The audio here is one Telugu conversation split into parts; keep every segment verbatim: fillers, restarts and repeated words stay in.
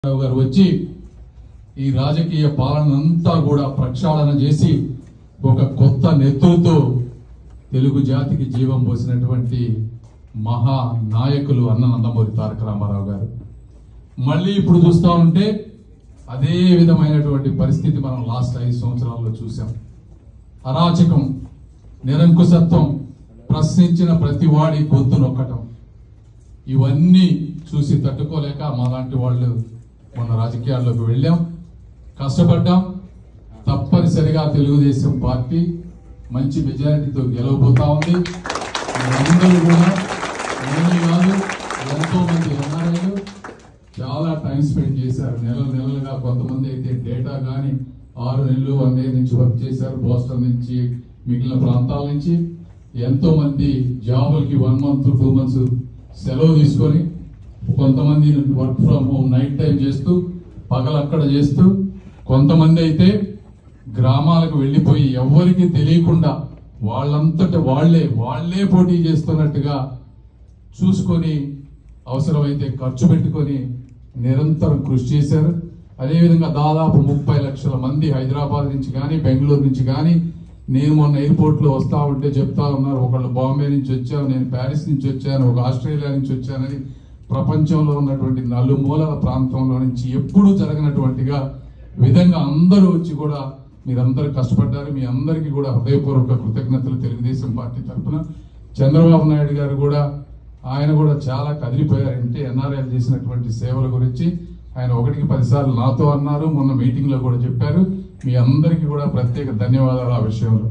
గారు వచ్చి ఈ రాజకీయ పాలనంతా కూడా ప్రక్షాళన చేసి ఒక కొత్త నెత్తుతో తెలుగు జాతికి జీవం పోసినటువంటి మహా నాయకులు అన్న నందమూరి తారక రామారావు గారు. మళ్ళీ ఇప్పుడు చూస్తా ఉంటే అదే విధమైనటువంటి పరిస్థితి మనం లాస్ట్ ఐదు సంవత్సరాల్లో చూసాం. అరాచకం, నిరంకుశత్వం, ప్రశ్నించిన ప్రతి వాడి గొంతు నొక్కటం, ఇవన్నీ చూసి తట్టుకోలేక మాలాంటి వాళ్ళు మన రాజకీయాల్లోకి వెళ్ళాం, కష్టపడ్డాం. తప్పనిసరిగా తెలుగుదేశం పార్టీ మంచి మెజారిటీతో గెలవబోతా ఉంది. అందరూ కూడా నేనే కాదు, ఎంతో మంది ఎన్ఆర్ఐలు చాలా టైం స్పెండ్ చేశారు. నెలలు నెలలుగా కొంతమంది అయితే డేటా కానీ ఆరు నెలలు వన్ ఇయర్ నుంచి వర్క్ చేశారు. బోస్టన్ నుంచి మిగిలిన ప్రాంతాల నుంచి ఎంతో మంది జాబులకి వన్ మంత్ టూ మంత్స్ సెలవు తీసుకొని, కొంతమంది work from home night time చేస్తూ పగలక్కడ చేస్తూ, కొంతమంది అయితే గ్రామాలకు వెళ్ళిపోయి ఎవరికి తెలియకుండా వాళ్ళంతట వాళ్లే వాళ్లే పోటీ చేస్తున్నట్టుగా చూసుకొని అవసరమైతే ఖర్చు పెట్టుకొని నిరంతరం కృషి చేశారు. అదేవిధంగా దాదాపు ముప్పై లక్షల మంది హైదరాబాద్ నుంచి కానీ బెంగళూరు నుంచి కానీ, నేను మొన్న ఎయిర్పోర్ట్ లో వస్తా ఉంటే చెప్తా ఉన్నారు, ఒకళ్ళు బాంబే నుంచి వచ్చాను, నేను ప్యారిస్ నుంచి వచ్చాను, ఒక ఆస్ట్రేలియా నుంచి వచ్చానని. ప్రపంచంలో ఉన్నటువంటి నలుమూలల ప్రాంతంలో నుంచి ఎప్పుడూ జరగనటువంటిగా విధంగా అందరూ వచ్చి కూడా మీరందరూ కష్టపడ్డారు. మీ అందరికీ కూడా హృదయపూర్వక కృతజ్ఞతలు తెలుగుదేశం పార్టీ తరఫున. చంద్రబాబు నాయుడు గారు కూడా ఆయన కూడా చాలా కదిలిపోయారంటే ఎన్ఆర్ఐలు చేసినటువంటి సేవల గురించి ఆయన ఒకటికి పదిసార్లు నాతో అన్నారు, మొన్న మీటింగ్ లో కూడా చెప్పారు. మీ అందరికీ కూడా ప్రత్యేక ధన్యవాదాలు ఆ విషయంలో.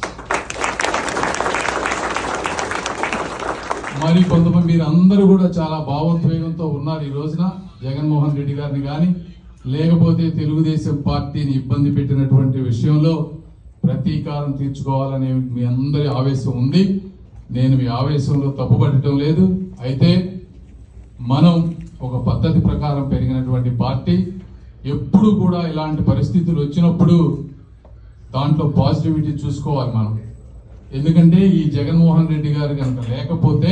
మరి కొంతమంది మీరు అందరూ కూడా చాలా భావోద్వేగంతో ఉన్నారు ఈ రోజున. జగన్మోహన్ రెడ్డి గారిని కానీ లేకపోతే తెలుగుదేశం పార్టీని ఇబ్బంది పెట్టినటువంటి విషయంలో ప్రతీకారం తీర్చుకోవాలనే మీ అందరి ఆవేశం ఉంది. నేను మీ ఆవేశంలో తప్పుపట్టడం లేదు. అయితే మనం ఒక పద్ధతి ప్రకారం పెరిగినటువంటి పార్టీ. ఎప్పుడు కూడా ఇలాంటి పరిస్థితులు వచ్చినప్పుడు దాంట్లో పాజిటివిటీ చూసుకోవాలి మనం. ఎందుకంటే ఈ జగన్మోహన్ రెడ్డి గారు కనుక లేకపోతే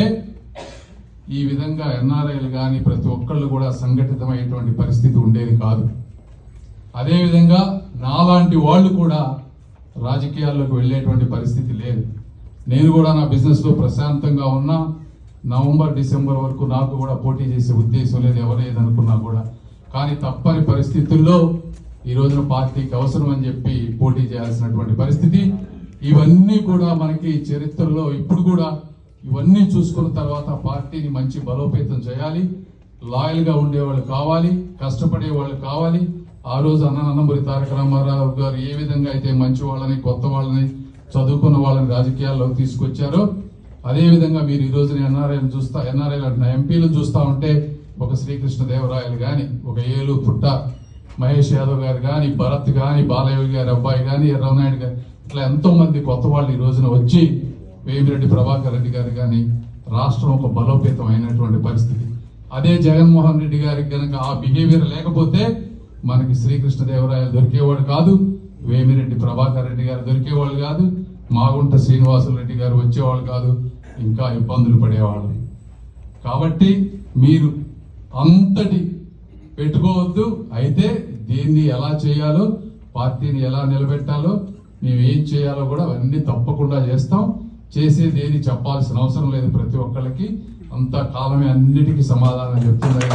ఈ విధంగా ఎన్ఆర్ఐలు కానీ ప్రతి ఒక్కళ్ళు కూడా సంఘటితమైనటువంటి పరిస్థితి ఉండేది కాదు. అదేవిధంగా నాలాంటి వాళ్ళు కూడా రాజకీయాల్లోకి వెళ్ళేటువంటి పరిస్థితి లేదు. నేను కూడా నా బిజినెస్ లో ప్రశాంతంగా ఉన్నా. నవంబర్ డిసెంబర్ వరకు నాకు కూడా పోటీ చేసే ఉద్దేశం లేదు, ఎవరేదనుకున్నా కూడా. కానీ తప్పని పరిస్థితుల్లో ఈ రోజున పార్టీకి అవసరం అని చెప్పి పోటీ చేయాల్సినటువంటి పరిస్థితి. ఇవన్నీ కూడా మనకి చరిత్రలో ఇప్పుడు కూడా ఇవన్నీ చూసుకున్న తర్వాత పార్టీని మంచి బలోపేతం చేయాలి. లాయల్ గా ఉండేవాళ్ళు కావాలి, కష్టపడే వాళ్ళు కావాలి. ఆ రోజు అన్న నందమూరి తారక రామారావు గారు ఏ విధంగా అయితే మంచి వాళ్ళని, కొత్త వాళ్ళని, చదువుకున్న వాళ్ళని రాజకీయాల్లో తీసుకొచ్చారో అదే విధంగా మీరు ఈ రోజున ఎన్ఆర్ఐలు చూస్తా ఎన్ఆర్ఐలు అంటున్న ఎంపీలు చూస్తా ఉంటే ఒక శ్రీకృష్ణ దేవరాయలు గాని, ఒక ఏలు పుట్ట మహేష్ యాదవ్ గారు గాని, భరత్ గాని, బాలయ్య గారి అబ్బాయి గాని, ఎర్రవనాయుడు గారు, ఇట్లా ఎంతో మంది కొత్త వాళ్ళు ఈ రోజున వచ్చి వేమిరెడ్డి ప్రభాకర్ రెడ్డి గారు కానీ రాష్ట్రం ఒక బలోపేతం అయినటువంటి పరిస్థితి. అదే జగన్మోహన్ రెడ్డి గారికి కనుక ఆ బిహేవియర్ లేకపోతే మనకి శ్రీకృష్ణ దేవరాయలు దొరికేవాడు కాదు, వేమిరెడ్డి ప్రభాకర్ రెడ్డి గారు దొరికేవాళ్ళు కాదు, మాగుంట శ్రీనివాసులు రెడ్డి గారు వచ్చేవాళ్ళు కాదు, ఇంకా ఇబ్బందులు పడేవాళ్ళు. కాబట్టి మీరు అంతటి పెట్టుకోవద్దు. అయితే దీన్ని ఎలా చేయాలో, పార్టీని ఎలా నిలబెట్టాలో, మేము ఏం చేయాలో కూడా అవన్నీ తప్పకుండా చేస్తాం. చేసేది ఏది చెప్పాల్సిన అవసరం లేదు. ప్రతి ఒక్కళ్ళకి అంత కాలమే అన్నిటికీ సమాధానం చెప్తున్నాయి.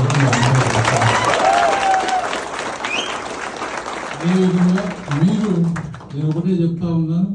మీరు నేను ఒకటే చెప్తా ఉన్నాను,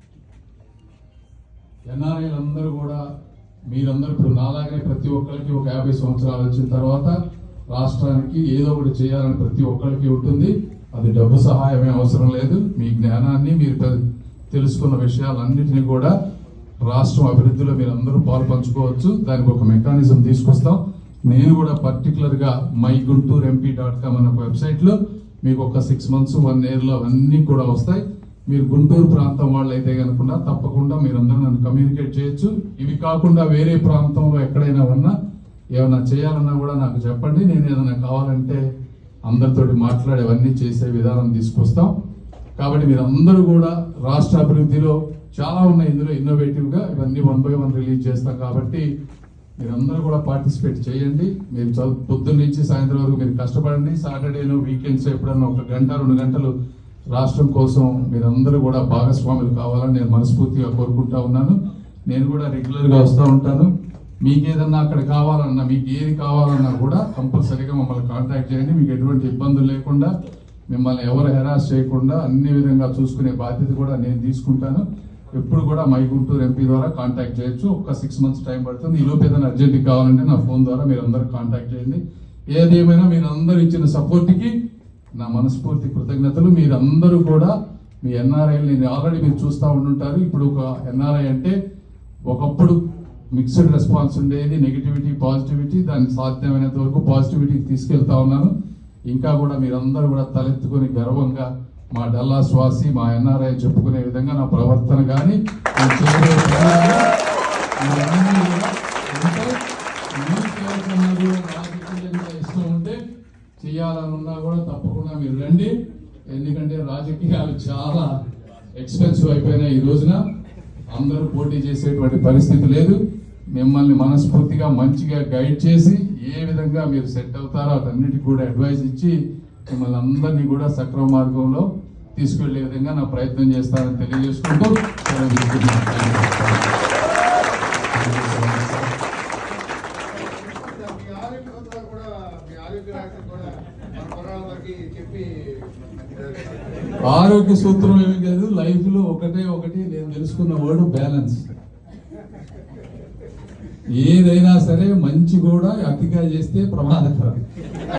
ఎన్ఆర్ఐలు అందరూ కూడా మీరందరూ ఇప్పుడు నాలాగే ప్రతి ఒక్కరికి ఒక యాభై సంవత్సరాలు వచ్చిన తర్వాత రాష్ట్రానికి ఏదో ఒకటి చేయాలని ప్రతి ఒక్కరికి ఉంటుంది. అది డబ్బు సహాయమే అవసరం లేదు. మీ జ్ఞానాన్ని, మీరు తెలుసుకున్న విషయాలన్నింటినీ కూడా రాష్ట్రం అభివృద్ధిలో మీరు అందరూ పాలు పంచుకోవచ్చు. దానికి ఒక మెకానిజం తీసుకొస్తాం. నేను కూడా పర్టికులర్ గా my Guntur MP dot com అనే వెబ్సైట్ లో మీకు ఒక సిక్స్ మంత్స్ వన్ ఇయర్ లో అవన్నీ కూడా వస్తాయి. మీరు గుంటూరు ప్రాంతం వాళ్ళు అయితే కనుక తప్పకుండా మీరందరూ నన్ను కమ్యూనికేట్ చేయొచ్చు. ఇవి కాకుండా వేరే ప్రాంతంలో ఎక్కడైనా ఉన్నా ఏమైనా చేయాలన్నా కూడా నాకు చెప్పండి. నేను ఏదైనా కావాలంటే అందరితోటి మాట్లాడి అవన్నీ చేసే విధానం తీసుకొస్తాం. కాబట్టి మీరు అందరూ కూడా రాష్ట్ర అభివృద్ధిలో చాలా ఉన్నాయి. ఇందులో ఇన్నోవేటివ్ గా ఇవన్నీ వన్ బై వన్ రిలీజ్ చేస్తాం. కాబట్టి మీరందరూ కూడా పార్టిసిపేట్ చేయండి. మీరు చదువు పొద్దున్న నుంచి సాయంత్రం వరకు మీరు కష్టపడండి. సాటర్డేను వీకెండ్స్ ఎప్పుడన్నా ఒక గంట రెండు గంటలు రాష్ట్రం కోసం మీరందరూ కూడా భాగస్వాములు కావాలని నేను మనస్ఫూర్తిగా కోరుకుంటా ఉన్నాను. నేను కూడా రెగ్యులర్గా వస్తూ ఉంటాను. మీకు ఏదన్నా అక్కడ కావాలన్నా, మీకు ఏది కావాలన్నా కూడా కంపల్సరీగా మమ్మల్ని కాంటాక్ట్ చేయండి. మీకు ఎటువంటి ఇబ్బందులు లేకుండా, మిమ్మల్ని ఎవరు హెరాస్ చేయకుండా అన్ని విధంగా చూసుకునే బాధ్యత కూడా నేను తీసుకుంటాను. ఎప్పుడు కూడా మై గుంటూరు ఎంపీ ద్వారా కాంటాక్ట్ చేయొచ్చు. ఒక సిక్స్ మంత్స్ టైం పడుతుంది. ఈ లోపు ఏదైనా అర్జెంట్ కావాలంటే నా ఫోన్ ద్వారా మీరు అందరూ కాంటాక్ట్ చేయండి. ఏదేమైనా మీరు అందరూ ఇచ్చిన సపోర్ట్కి నా మనస్ఫూర్తి కృతజ్ఞతలు. మీరందరూ కూడా మీ ఎన్ఆర్ఐని ఆల్రెడీ మీరు చూస్తూ ఉంటుంటారు. ఇప్పుడు ఒక ఎన్ఆర్ఐ అంటే ఒకప్పుడు మిక్స్డ్ రెస్పాన్స్ ఉండేది, నెగిటివిటీ పాజిటివిటీ. దాన్ని సాధ్యమైనంత వరకు పాజిటివిటీకి తీసుకెళ్తా ఉన్నాను. ఇంకా కూడా మీరందరూ కూడా తలెత్తుకొని గర్వంగా మా డల్లాస్ వాసి, మా ఎన్ఆర్ఐ చెప్పుకునే విధంగా నా ప్రవర్తన కానీ ఇష్టం ఉంటే చేయాలనున్నా కూడా తప్పకుండా మీరు రండి. ఎందుకంటే రాజకీయాలు చాలా ఎక్స్పెన్సివ్ అయిపోయినాయి. ఈ రోజున అందరూ పోటీ చేసేటువంటి పరిస్థితి లేదు. మిమ్మల్ని మనస్ఫూర్తిగా మంచిగా గైడ్ చేసి ఏ విధంగా మీరు సెట్ అవుతారో అటన్నిటికీ కూడా అడ్వైస్ ఇచ్చి మిమ్మల్ని అందరినీ కూడా సక్రమ మార్గంలో తీసుకెళ్లే విధంగా నా ప్రయత్నం చేస్తానని తెలియజేసుకుంటూ ఆరోగ్య సూత్రం ఏమి కాదు. లైఫ్ లో ఒకటే ఒకటి నేను తెలుసుకున్న వర్డ్ బ్యాలెన్స్. ఏదైనా సరే మంచి కూడా అతిగా చేస్తే ప్రమాదకరం.